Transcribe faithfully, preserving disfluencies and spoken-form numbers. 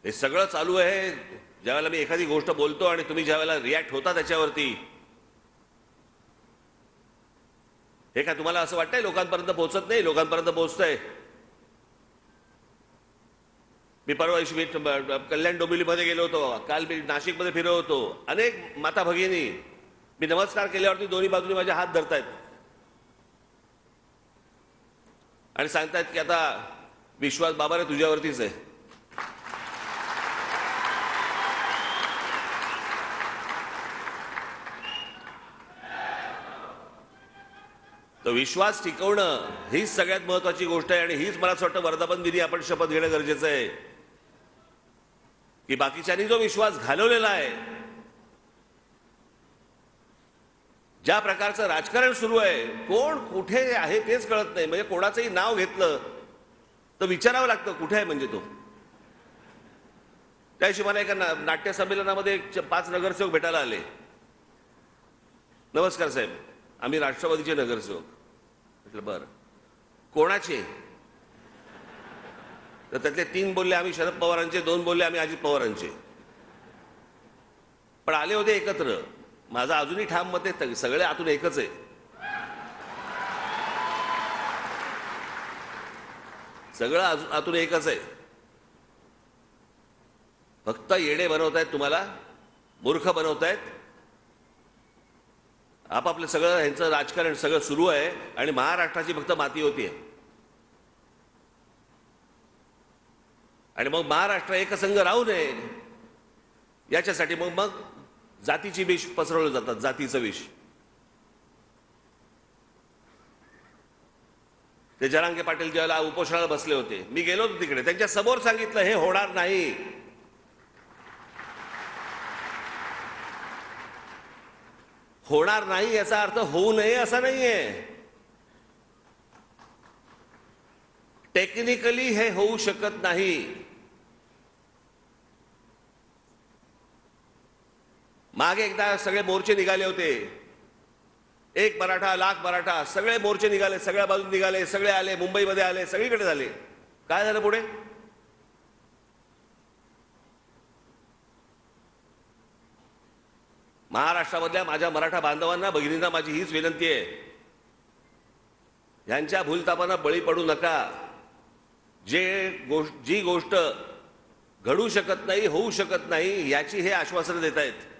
हे सगळं चालू आहे ज्यावेळेला मी एखादी गोष्ट बोलतो आणि तुम्ही ज्यावेळेला रिॲक्ट होता त्याच्यावरती, हे काय तुम्हाला असं वाटतंय लोकांपर्यंत पोहोचत नाही? लोकांपर्यंत पोहोचतंय. मी परवा दिवशी मी कल्याण डोंबिवलीमध्ये गेलो होतो, काल मी नाशिकमध्ये फिरत होतो. अनेक माता भगिनी मी नमस्कार केल्यावरती दोन्ही बाजूनी माझे हात धरतायत आणि सांगतायत की आता विश्वास बाबा रे तुझ्यावरतीच आहे. तर विश्वास टिकवणं हीच सगळ्यात महत्वाची गोष्ट आहे आणि हीच मला असं वाटतं वर्धापन दिनी आपण शपथ घेणं गरजेचं आहे की बाकीच्यांनी जो विश्वास घालवलेला आहे, ज्या प्रकारचं राजकारण सुरू आहे, कोण कुठे आहे तेच कळत नाही. म्हणजे कोणाचंही नाव घेतलं तर विचारावं लागतं कुठे आहे म्हणजे तो. त्याशी मला एका नाट्य संमेलनामध्ये पाच नगरसेवक भेटायला आले. नमस्कार साहेब, आम्ही राष्ट्रवादीचे नगरसेवक. म्हटलं बरं, कोणाचे? तर त्यातले तीन बोलले आम्ही शरद पवारांचे, दोन बोलले आम्ही अजित पवारांचे. पण आले होते एकत्र. माझं अजूनही ठाम मत आहे सगळे आतून एकच आहे. सगळं आतून एकच आहे. फक्त येडे बनवतायत तुम्हाला, मूर्ख बनवतायत. आपापलं सगळं ह्यांचं राजकारण सगळं सुरू आहे आणि महाराष्ट्राची फक्त माती होतीये. आणि मग महाराष्ट्र एकसंघ राहू नये याच्यासाठी मग मग जातीची विष पसरवलं जातात, जातीचं विष. ते जरांगे पाटील ज्यावेळेला उपोषणाला बसले होते, मी गेलो होतो तिकडे, त्यांच्या समोर सांगितलं हे होणार नाही. होणार नाही याचा अर्थ होऊ नये असा नाहीये. टेक्निकली हे होऊ शकत नाही. मागे एकदा सगळे मोर्चे निघाले होते, एक मराठा लाख मराठा, सगळे मोर्चे निघाले, सगळ्या बाजून निघाले, सगळे आले, मुंबईमध्ये आले, सगळीकडे झाले. काय झालं पुढे? महाराष्ट्रामधल्या माझ्या मराठा बांधवांना, भगिनींना माझी हीच विनंती आहे, यांच्या भूलतापांना बळी पडू नका. जे गोष्ट जी गोष्ट घडू शकत नाही, होऊ शकत नाही, याची हे आश्वासन देत आहेत.